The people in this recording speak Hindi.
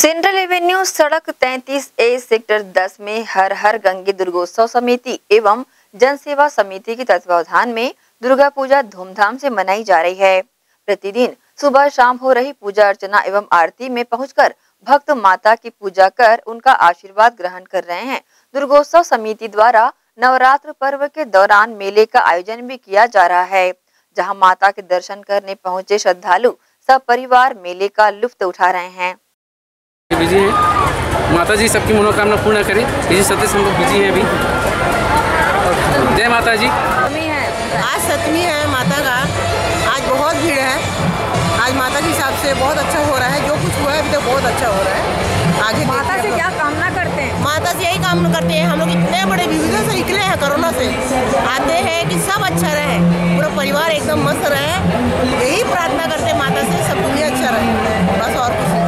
सेंट्रल एवेन्यू सड़क 33A सेक्टर 10 में हर हर गंगे दुर्गोत्सव समिति एवं जन सेवा समिति के तत्वावधान में दुर्गा पूजा धूमधाम से मनाई जा रही है। प्रतिदिन सुबह शाम हो रही पूजा अर्चना एवं आरती में पहुंचकर भक्त माता की पूजा कर उनका आशीर्वाद ग्रहण कर रहे हैं। दुर्गोत्सव समिति द्वारा नवरात्र पर्व के दौरान मेले का आयोजन भी किया जा रहा है, जहां माता के दर्शन करने पहुंचे श्रद्धालु सब परिवार मेले का लुत्फ उठा रहे हैं। बिजी है, माता जी सबकी मनोकामना पूर्ण करें। इसी सत्य से हम लोग बिजी हैं अभी। जय माता जी। आज सप्तमी है माता का, आज बहुत भीड़ है। आज माता के हिसाब से बहुत अच्छा हो रहा है, जो कुछ हुआ है अभी तो बहुत अच्छा हो रहा है। आगे माता से क्या कामना करते हैं? माता से यही कामना करते हैं। हम लोग इतने बड़े विविधता से निकले हैं, कोरोना से आते हैं कि सब अच्छा रहे, पूरा परिवार एकदम मस्त रहे। यही प्रार्थना करते हैं माता से, सब दुनिया अच्छा रहे, बस और